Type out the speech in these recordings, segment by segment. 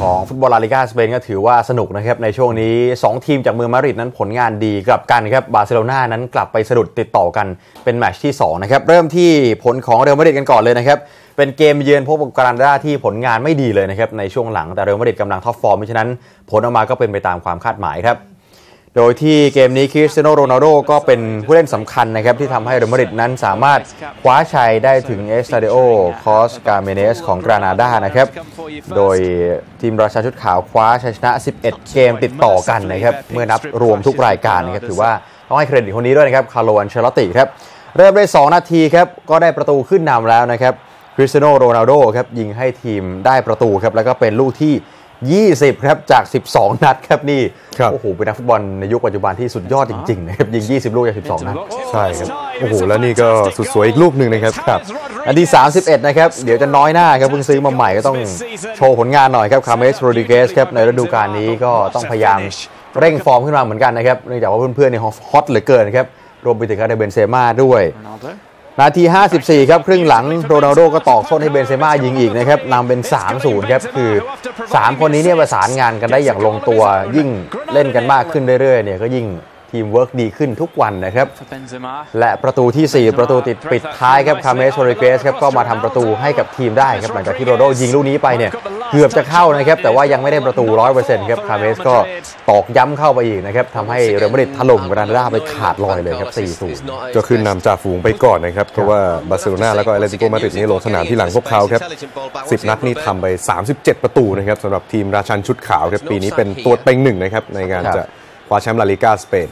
ของฟุตบอลลาลิก้าสเปนก็ถือว่าสนุกนะครับในช่วงนี้2ทีมจากเมืองมาดริดนั้นผลงานดีกลับกันครับบาร์เซโลนานั้นกลับไปสะดุดติดต่อกันเป็นแมตช์ที่2นะครับเริ่มที่ผลของเรอัลมาดริดกันก่อนเลยนะครับเป็นเกมเยือนพบกับกรานาดาที่ผลงานไม่ดีเลยนะครับในช่วงหลังแต่เรอัลมาดริดกำลังท็อปฟอร์มเพราะฉะนั้นผลออกมาก็เป็นไปตามความคาดหมายครับโดยที่เกมนี้คริสเตียโนโรนัลโดก็เป็นผู้เล่นสำคัญนะครับที่ทำให้เรอัลมาดริดนั้นสามารถคว้าชัยได้ถึงเอสตาดิโอคอสกาเมเนสของกรานาดานะครับโดยทีมราชาชุดขาวคว้าชัยชนะ11เกมติดต่อกันนะครับเมื่อนับรวมทุกรายการนะครับถือว่าต้องให้เครดิตคนนี้ด้วยนะครับคาร์โล อันเชลอตติครับเริ่มได้2นาทีครับก็ได้ประตูขึ้นนำแล้วนะครับคริสเตียโนโรนัลโดครับยิงให้ทีมได้ประตูครับแล้วก็เป็นลูกที่20ครับจาก12นัดครับนี่โอ้โหเป็นนักฟุตบอลในยุคปัจจุบันที่สุดยอดจริงๆนะครับยิง20ลูกจาก12นัดใช่ครับโอ้โหแล้วนี่ก็สุดสวยอีกลูกหนึ่งนะครับอันที่31นะครับเดี๋ยวจะน้อยหน้าครับเพิ่งซื้อมาใหม่ก็ต้องโชว์ผลงานหน่อยครับคาเมสโรดริเกสครับในฤดูกาลนี้ก็ต้องพยายามเร่งฟอร์มขึ้นมาเหมือนกันนะครับเนื่องจากว่าเพื่อนๆเนี่ยฮอตเหลือเกินครับรวมไปถึงการเบนเซม่าด้วยนาที54ครับครึ่งหลังโรนัลโดก็ตอกส้นให้เบนเซม่ายิงอีกนะครับนำเป็น 3-0 ครับคือ3คนนี้เนี่ยประสานงานกันได้อย่างลงตัวยิ่งเล่นกันมากขึ้นเรื่อยๆเนี่ยก็ยิ่งทีมเวิร์กดีขึ้นทุกวันนะครับและประตูที่4ประตูติดปิดท้ายครับคาเมสโรดริเกสครับก็มาทำประตูให้กับทีมได้ครับหลังจากที่โรนัลโดยิงลูกนี้ไปเนี่ยเกือบจะเข้านะครับแต่ว่ายังไม่ได้ประตู 100% ครับคาเมสก็ตอกย้ำเข้าไปอีกนะครับทำให้เรอัลมาดริดถล่มกรานาดาไปขาดลอยเลยครับ 4-0 ก็ขึ้นนำจ่าฝูงไปก่อนนะครับเพราะว่าบาร์เซโลนาแล้วก็แอตเลติโกมาดริดนี่ลงสนามที่หลังพวกเขาครับ10นัดนี่ทำไป37ประตูนะครับสำหรับทีมราชันชุดขาวครับปีนี้เป็นตัวเต็งหนึ่งนะครับในการจะคว้าแชมป์ลาลิก้าสเปน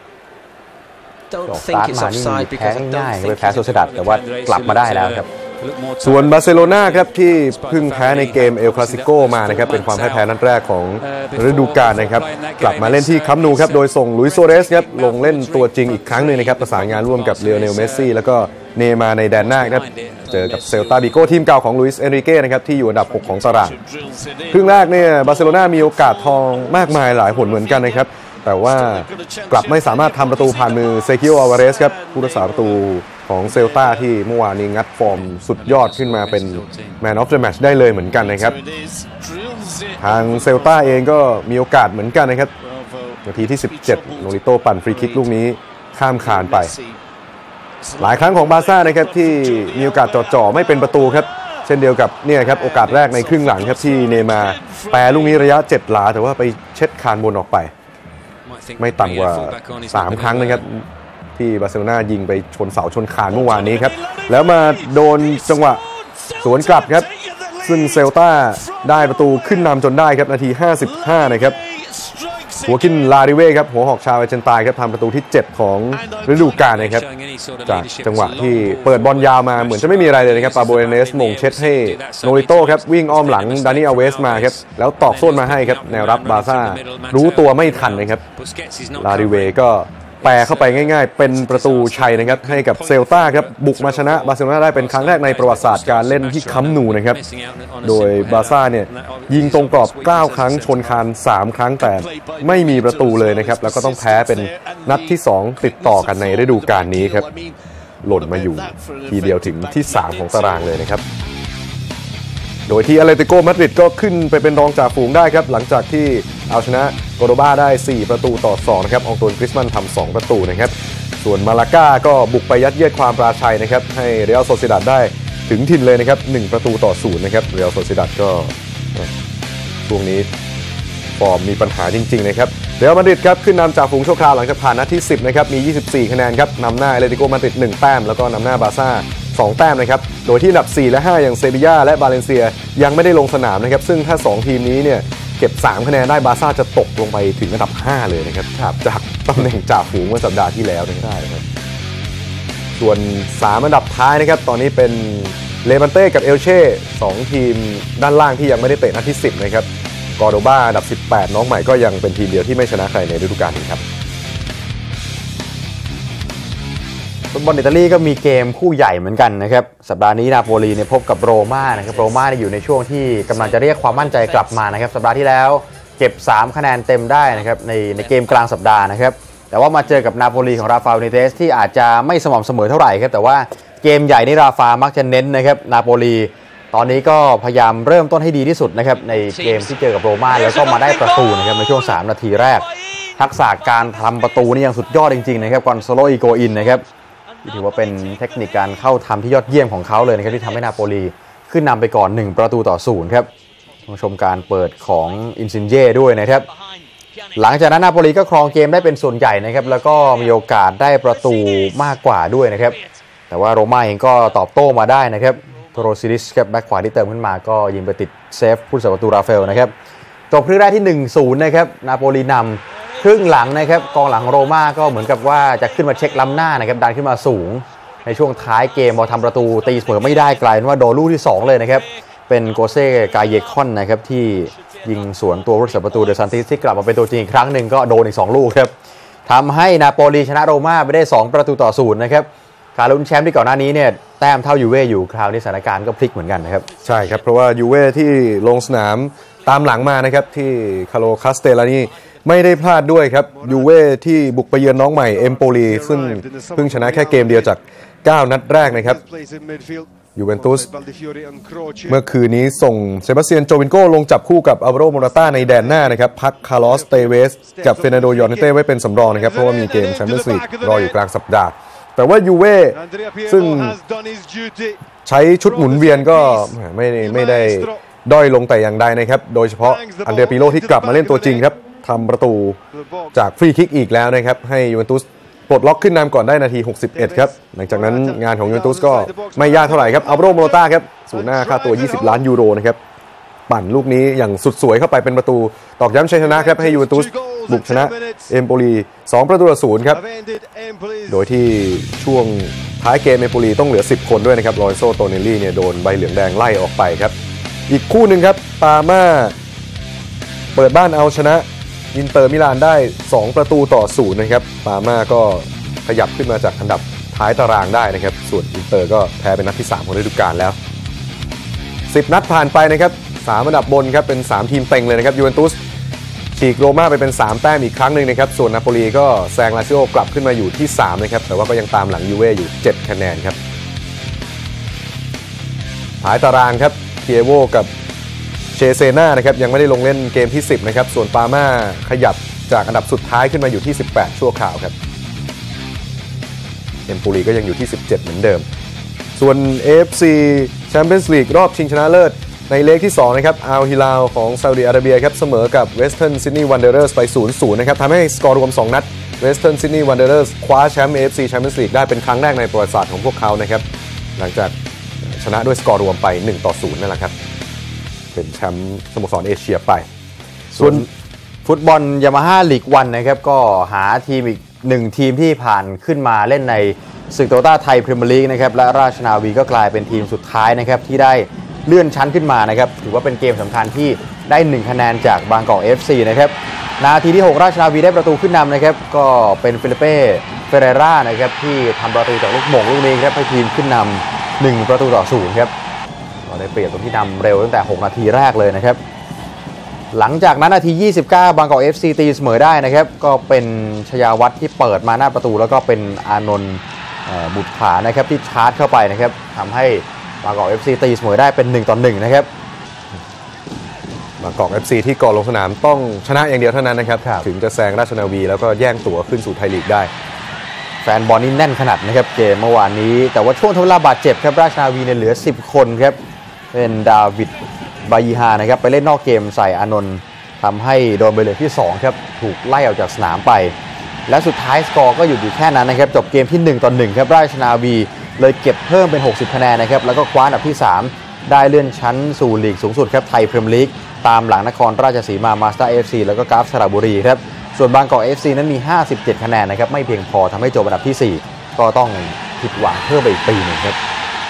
สตาร์ทมานี่แพ้ง่ายๆไปแพ้โซเซดัดแต่ว่ากลับมาได้แล้วครับส่วนบาร์เซโลนาครับที่เพิ่งแพ้ในเกมเอลคลาสิโกมานะครับเป็นความพ่ายแพ้นัดแรกของฤดูกาลนะครับกลับมาเล่นที่คัมป์นูครับโดยส่งลุยส์ ซัวเรสครับลงเล่นตัวจริงอีกครั้งหนึ่งนะครับประสานงานร่วมกับเลโอเนล เมสซี่แล้วก็เนย์มาร์ในแดนหน้าครับเจอกับเซลตาบิโก้ทีมเก่าของลุยส์ เอนริเก้นะครับที่อยู่อันดับ6ของตารางครึ่งแรกเนี่ยบาร์เซโลนามีโอกาสทองมากมายหลายผลเหมือนกันนะครับแต่ว่ากลับไม่สามารถทำประตูผ่านมือเซคิโอ อัลวาเรสครับผู้รักษาประตูของเซลตาที่เมื่อวานนี้งัดฟอร์มสุดยอดขึ้นมาเป็นแมนออฟเดอะแมตช์ได้เลยเหมือนกันนะครับทางเซลตาเองก็มีโอกาสเหมือนกันนะครับนาทีที่17โนริโต้ปั่นฟรีคิกลูกนี้ข้ามคานไปหลายครั้งของบาร์ซ่านะครับที่มีโอกาสจ่อๆไม่เป็นประตูครับเช่นเดียวกับเนี่ยครับโอกาสแรกในครึ่งหลังครับที่เนย์มาร์แปรลูกนี้ระยะ7หลาแต่ว่าไปเช็ดคานบนออกไปไม่ต่ำกว่า3ครั้งนะครับที่บาร์เซโลนายิงไปชนเสาชนคานเมื่อวานนี้ครับแล้วมาโดนจังหวะสวนกลับครับซึ่งเซลตาได้ประตูขึ้นนำจนได้ครับนาที55นะครับหัวคินลาริเว่ครับหัวหอกชาวอาร์เจนตินาครับทำประตูที่7ของฤดูกาลนะครับจากจังหวะที่เปิดบอลยาวมาเหมือนจะไม่มีอะไรเลยนะครับปาโบเอเนสมงเช็ดให้โนริโต้ครับวิ่งอ้อมหลังดานิ อัลเวสมาครับแล้วตอกส้นมาให้ครับแนวรับบาร์ซ่ารู้ตัวไม่ทันนะครับลาริเว่ก็แปรเข้าไปง่ายๆเป็นประตูชัยนะครับให้กับเซลตาครับบุกมาชนะบาร์เซโลนาได้เป็นครั้งแรกในประวัติศาสตร์การเล่นที่คัมป์นูนะครับโดยบาร์ซ่าเนี่ยยิงตรงกรอบ9ครั้งชนคาน3ครั้งแต่ไม่มีประตูเลยนะครับแล้วก็ต้องแพ้เป็นนัดที่2ติดต่อกันในฤดูกาลนี้ครับหล่นมาอยู่ทีเดียวถึงที่3ของตารางเลยนะครับโดยที่แอตเลติโกมาดริดก็ขึ้นไปเป็นรองจ่าฝูงได้ครับหลังจากที่เอาชนะโกโรบาได้4ประตูต่อ2นะครับอองตวน กริซมันทำ2ประตูนะครับส่วนมาลาก้าก็บุกไปยัดเยียดความปราชัยนะครับให้เรอัลโซซิดัดได้ถึงถิ่นเลยนะครับ1ประตูต่อ0นะครับเรอัลโซซิดัดก็ช่วงนี้ฟอร์มมีปัญหาจริงๆนะครับเรอัลมาดริดครับขึ้นนำจ่าฝูงชั่วคราวหลังจากผ่านนัดที่10นะครับมี24คะแนนครับนำหน้าแอตเลติโกมาดริด1แต้มแล้วก็นำหน้าบาร์ซ่า2แต้มนะครับโดยที่อันดับ4และ5อย่างเซบีย่าและบาเลนเซียยังไม่ได้ลงสนามนะครับซึ่งถ้า2ทีมนี้เนี่ยเก็บ3คะแนนได้บาร์ซ่าจะตกลงไปถึงอันดับ5เลยนะครับจากตำแหน่งจ่าฝูงเมื่อสัปดาห์ที่แล้วนะครับส่วน3อันดับท้ายนะครับตอนนี้เป็นเลวันเต้กับเอลเช่2ทีมด้านล่างที่ยังไม่ได้เตะนัดที่10นะครับกอร์โดบาอันดับ18น้องใหม่ก็ยังเป็นทีมเดียวที่ไม่ชนะใครในฤดูกาลนี้ครับฟุตบอลอิตาลีก็มีเกมคู่ใหญ่เหมือนกันนะครับสัปดาห์นี้นาโปลีเนี่ยพบกับโรม่านะครับโรม่าอยู่ในช่วงที่กำลังจะเรียกความมั่นใจกลับมานะครับสัปดาห์ที่แล้วเก็บ3คะแนนเต็มได้นะครับในเกมกลางสัปดาห์นะครับแต่ว่ามาเจอกับนาโปลีของราฟาเบนิเตสที่อาจจะไม่สม่ำเสมอเท่าไหร่ครับแต่ว่าเกมใหญ่นี่ราฟามักจะเน้นนะครับนาโปลีตอนนี้ก็พยายามเริ่มต้นให้ดีที่สุดนะครับในเกมที่เจอกับโรม่าแล้วก็มาได้ประตูนะครับในช่วง3นาทีแรกทักษะการทำประตูนี่ยังสุดยอดจริงๆนะครับกอนโซโลอีโกอินนะครับถือว่าเป็นเทคนิคการเข้าทำที่ยอดเยี่ยมของเขาเลยนะครับที่ทำให้นาโปลีขึ้นนำไปก่อน1-0ครับมาชมการเปิดของอินซินเย่ด้วยนะครับหลังจากนั้นนาโปลีก็ครองเกมได้เป็นส่วนใหญ่นะครับแล้วก็มีโอกาสได้ประตูมากกว่าด้วยนะครับแต่ว่าโรม่าเองก็ตอบโต้มาได้นะครับโทโรซิลิสครับแบ็คขวาที่เติมขึ้นมาก็ยิงไปติดเซฟผู้รักษาประตูราเฟลนะครับจบครึ่งแรกที่ 1-0 นะครับนาโปลีนำครึ่งหลังนะครับกองหลังโรม่าก็เหมือนกับว่าจะขึ้นมาเช็คล้ำหน้านะครับดันขึ้นมาสูงในช่วงท้ายเกมพอทำประตูตีเสมอไม่ได้กลายเป็นว่าโดนลูกที่2เลยนะครับเป็นโกเซ่กายเยคอนนะครับที่ยิงสวนตัวผู้รักษาประตูเดซันติสที่กลับมาเป็นตัวจริงอีกครั้งหนึ่งก็โดนอีก2ลูกครับทำให้นาโปลีชนะโรม่าไปได้2-0นะครับการลุ้นแชมป์ที่ก่อนหน้านี้เนี่ยแต้มเท่ายูเว่อยู่คราวนี้สถานการณ์ก็พลิกเหมือนกันนะครับใช่ครับเพราะว่ายูเว่ที่ลงสนามตามหลังมานะครับที่คาโลคาสเตลานีไม่ได้พลาดด้วยครับยูเว่ที่บุกไปเยือนน้องใหม่เอมโปลีซึ่งเพิ่งชนะแค่เกมเดียวจาก9นัดแรกนะครับยูเวนตุสเมื่อคืนนี้ส่งเซบาสเตียนโจวินโกลงจับคู่กับอัลวาโรโมราต้าในแดนหน้านะครับพักคาร์ลอสเตเวสกับเฟรนันโดยอร์เนเต้ไว้เป็นสำรองนะครับเพราะว่ามีเกมแชมเปี้ยนส์ลีกรออยู่กลางสัปดาห์แต่ว่ายูเว่ซึ่งใช้ชุดหมุนเวียนก็ไม่ได้ด้อยลงแต่อย่างใดนะครับโดยเฉพาะอันเดรปิโลที่กลับมาเล่นตัวจริงครับทำประตูจากฟรีคิกอีกแล้วนะครับให้ยูเวนตุสปลดล็อกขึ้นนำก่อนได้นาที61ครับหลังจากนั้นงานของยูเวนตุสก็ไม่ยากเท่าไหร่ครับอัลวาโรโมราต้าครับศูนย์หน้าค่าตัว20 ล้านยูโรนะครับปั่นลูกนี้อย่างสุดสวยเข้าไปเป็นประตูตอกย้ำชัยชนะครับให้ยูเวนตุสบุกชนะเอมโปลี2-0ครับโดยที่ช่วงท้ายเกมเอมโปลีต้องเหลือ10คนด้วยนะครับลอเรนโซโตเนลลี่เนี่ยโดนใบเหลืองแดงไล่ออกไปครับอีกคู่หนึ่งครับปาม่าเปิดบ้านเอาชนะอินเตอร์มิลานได้2-0นะครับปาม่าก็ขยับขึ้นมาจากอันดับท้ายตารางได้นะครับส่วนอินเตอร์ก็แพ้เป็นนัดที่3ของฤดูกาลแล้ว10นัดผ่านไปนะครับ3อันดับบนครับเป็น3ทีมเต็งเลยนะครับยูเวนตุสฉีกโรม่าไปเป็น3แต้มอีกครั้งหนึ่งนะครับส่วนนาโปลีก็แซงลาซิโอกลับขึ้นมาอยู่ที่3นะครับแต่ว่าก็ยังตามหลังยูเว่อยู่7คะแนนครับท้ายตารางครับเคียโวกับเชเซนานะครับยังไม่ได้ลงเล่นเกมที่10นะครับส่วนปาม่าขยับจากอันดับสุดท้ายขึ้นมาอยู่ที่18ชั่วคราวครับเอมโปลีก็ยังอยู่ที่17เหมือนเดิมส่วน AFC Champions League รอบชิงชนะเลิศในเลขที่2นะครับอัลฮิลาลของซาอุดิอาระเบียครับเสมอกับ Western Sydney Wanderers ไป 0-0 นะครับทำให้สกอร์รวม2นัด Western Sydney Wanderers คว้าแชมป์ AFC Champions League ได้เป็นครั้งแรกในประวัติศาสตร์ของพวกเขานะครับหลังจากชนะด้วยสกอร์รวมไป 1-0 นั่นแหละครับเป็นแชมป์สโมสรเอเชียไปส่วนฟุตบอลยามาฮ่าลีกวันนะครับก็หาทีมอีก1ทีมที่ผ่านขึ้นมาเล่นในศึกโตต้าไทยพรีเมียร์ลีกนะครับและราชนาวีก็กลายเป็นทีมสุดท้ายนะครับที่ได้เลื่อนชั้นขึ้นมานะครับถือว่าเป็นเกมสำคัญที่ได้1คะแนนจากบางกอก FC นะครับนาทีที่6ราชนาวีได้ประตูขึ้นนำนะครับก็เป็นฟิลิเป้เฟเรร่านะครับที่ทำประตูจากลูกโมงลูกนี้ครับให้ทีมขึ้นนำ1-0ครับก็ได้เปรียบตรงที่นำเร็วตั้งแต่6นาทีแรกเลยนะครับหลังจากนั้นนาที29บางกอก FC ตีเสมอได้นะครับก็เป็นชยาวัฒน์ที่เปิดมาหน้าประตูแล้วก็เป็นอานนท์บุตรผานะครับที่ชาร์จเข้าไปนะครับทำให้บางกอก FC ตีเสมอได้เป็น1-1นะครับบางกอก FC ที่ก่อนลงสนามต้องชนะอย่างเดียวเท่านั้นนะครับถึงจะแซงราชนาวีแล้วก็แย่งตั๋วขึ้นสู่ไทยลีกได้แฟนบอลนี่แน่นขนาดนะครับเกมเมื่อวานนี้แต่ว่าช่วงทดเวลาบาดเจ็บครับราชนาวีเนี่ยเหลือ10คนครับเป็นดาวิดบายีฮานะครับไปเล่นนอกเกมใส่อานนท์ทำให้โดนใบเหลืองที่2ครับถูกไล่ออกจากสนามไปและสุดท้ายสกอร์ก็หยุดอยู่แค่นั้นนะครับจบเกมที่1-1ครับราชนาวีเลยเก็บเพิ่มเป็น60คะแนนนะครับแล้วก็คว้าอันดับที่3ได้เลื่อนชั้นสู่ลีกสูงสุดครับไทยพรีเมียร์ลีกตามหลังนครราชสีมามาสเตอร์ FC แล้วก็กราฟสระบุรีครับส่วนบางกอก FC นั้นมี57คะแนนนะครับไม่เพียงพอทำให้จบอันดับที่4ก็ต้องผิดหวังเพิ่มไปอีกปีนึงครับ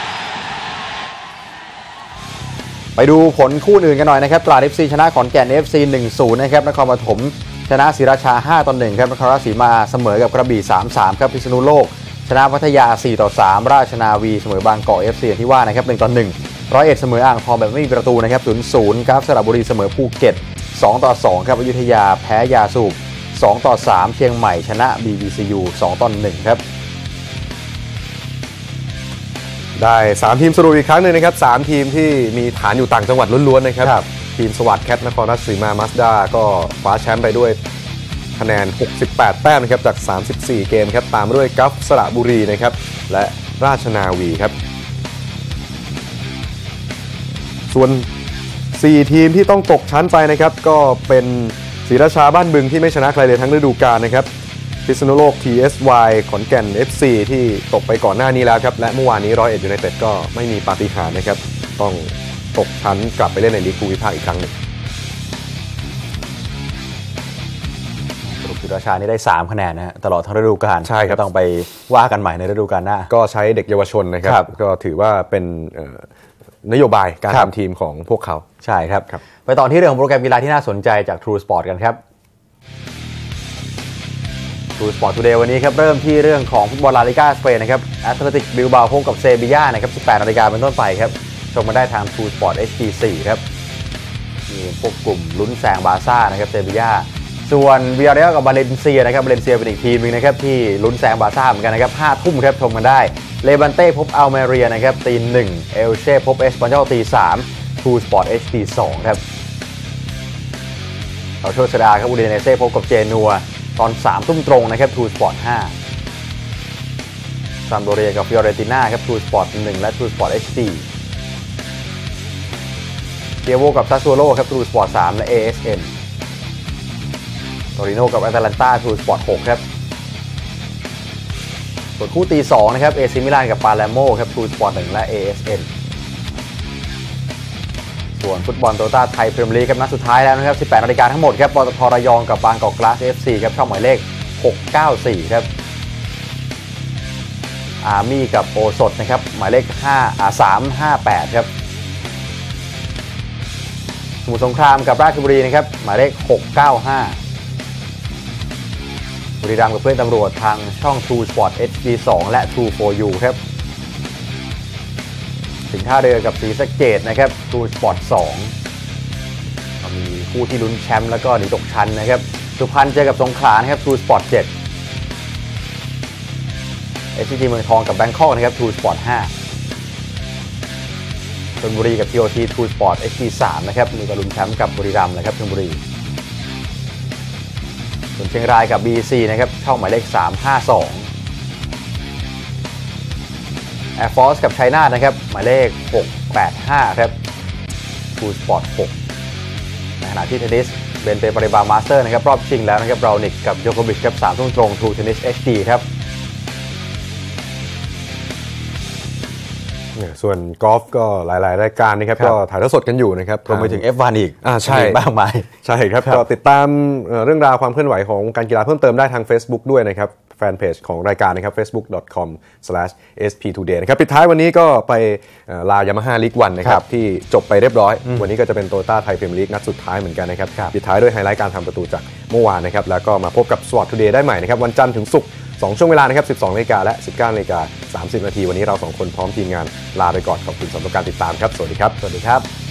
ไปดูผลคู่อื่นกันหน่อยนะครับตราด FC ชนะขอนแก่น FC 1-0 นะครับนครปฐมชนะศรีราชา 5-1 ครับนครราชสีมาเสมอกับกระบี่ 3-3 ครับพิษณุโลกชนะพัทยา 4-3 ราชนาวีเสมอบางกอก FC ที่ว่านะครับ 1-1 101เสมออ่างทองแบบไม่มีประตูนะครับ 0-0 ครับสระบุรีเสมอภูเก็ต 2-2 ครับอยุธยาแพ้ยาสูบ 2-3 เชียงใหม่ชนะ BBCU 2-1 ครับได้3ทีมสรุปอีกครั้งหนึ่งนะครับ3ทีมที่มีฐานอยู่ต่างจังหวัดล้วนๆนะครับทีมสวัสดิ์แคทนครราชสีมามาสด้าก็คว้าแชมป์ไปด้วยคะแนน68แต้มนะครับจาก34เกมครับตามด้วยกัฟสระบุรีนะครับและราชนาวีครับส่วน4ทีมที่ต้องตกชั้นไปนะครับก็เป็นศรีราชาบ้านบึงที่ไม่ชนะใครเลยทั้งฤดูกาลนะครับพิษณุโลก TSY ขอนแก่น FC ที่ตกไปก่อนหน้านี้แล้วครับและเมื่อวานนี้101 ยูไนเต็ดก็ไม่มีปาฏิหาริย์นะครับต้องตกชั้นกลับไปเล่นในลีกภูมิภาคอีกครั้งหนึ่งสรุปศรีราชานี่ได้3คะแนนนะฮะตลอดทั้งฤดูกาลใช่ครับต้องไปว่ากันใหม่ในฤดูกาลหน้าก็ใช้เด็กเยาวชนนะครับก็ถือว่าเป็นนโยบายการทำทีมของพวกเขาใช่ครับไปต่อที่เรื่องของโปรแกรมกีฬาที่น่าสนใจจาก True Sport กันครับ True Sport Today วันนี้ครับเริ่มที่เรื่องของฟุตบอลลาลิก้าสเปนนะครับแอตเลติกบิลบาโพบกับเซบีย่านะครับ 18 นาฬิกาเป็นต้นไปครับชมมาได้ทาง True Sport HD4 ครับมีพวกกลุ่มลุ้นแซงบาร์ซ่านะครับเซบีย่าส่วนวิอาเรียลกับบาเลนเซียนะครับบาเลนเซียเป็นอีกทีมนึงนะครับที่ลุ้นแซงบาร์ซ่าเหมือนกันนะครับ 5 ทุ่มครับชมกันได้เลบันเต้พบอัลเมเรียนะครับตี 1เอลเช่พบเอสปานยอลตี 3 True Sport HD2 ครับเอาโชสดาครับอูดิเนเซ่พบกับเจนัวตอน 3 ทุ่มตรงนะครับ True Sport 5ซัมโดเรียกับฟิออเรนติน่าครับ True Sport 1และ True Sport HD เกียโวกับซาซัวโร่ครับ True Sport 3และ ASN โตริโนกับแอตแลนตา True Sport 6ครับส่วนคู่ตี 2นะครับเอซิมิลานกับปาเลโมครับ True Sport 1และ ASN ส่วนฟุตบอลโตโยต้าไทยพรีเมียร์ลีกครับนัดสุดท้ายแล้วนะครับ 18 นาฬิกาทั้งหมดครับปตท.ระยองกับบางกอกกลาส FC ครับช่องหมายเลข694ครับอาร์มี่กับโอสถนะครับหมายเลข358ครับสมุทรสงครามกับราชบุรีนะครับหมายเลข695บุรีรัมย์กับเพื่อนตำรวจทางช่อง True Sport HD2 และ True for You ครับสิงห์ท่าเรือกับศรีสะเกษนะครับ True Sport 2ก็มีคู่ที่ลุ้นแชมป์แล้วก็หนีตกชั้นนะครับสุพรรณเจอกับสงขลานะครับ True Sport 7 SCG เมืองทองกับแบงคอกนะครับ True Sport 5ชลบุรีกับ TOT True Sport HD3 นะครับมีการลุ้นแชมป์กับบุรีรัมย์นะครับชลบุรีส่วนเชียงรายกับ BC นะครับช่องหมายเลข352 Air Force กับชัยนาทนะครับหมายเลข685ครับ True Sport 6ในขณะที่เทนนิสเบนเตปาริบามาสเตอร์นะครับรอบชิงแล้วนะครับบราวนิกกับโยโควิชครับ3 ทุ่มตรง True Tennis HD ครับส่วนกอล์ฟก็หลายๆรายการนะครับก็ถ่ายทอดสดกันอยู่นะครับรวมไปถึง F1 อีกใช่บ้างไหมใช่ครับก็ติดตามเรื่องราวความเคลื่อนไหวของการกีฬาเพิ่มเติมได้ทาง Facebook ด้วยนะครับแฟนเพจของรายการนะครับ facebook.com/sptoday นะครับปิดท้ายวันนี้ก็ไปลายามาฮ่าลีกวันนะครับที่จบไปเรียบร้อยวันนี้ก็จะเป็นโตโยต้าไทยพรีเมียร์ลีกนัดสุดท้ายเหมือนกันนะครับปิดท้ายด้วยไฮไลท์การทำประตูจากเมื่อวานนะครับแล้วก็มาพบกับ Sport Today ได้ใหม่นะครับวันจันทร์ถึงศุกร์2 ช่วงเวลานะครับ 12 นาฬิกาและ 19 นาฬิกา 30 นาทีวันนี้เรา2 คนพร้อมทีมงานลาไปก่อนขอบคุณสำหรับการติดตามครับสวัสดีครับสวัสดีครับ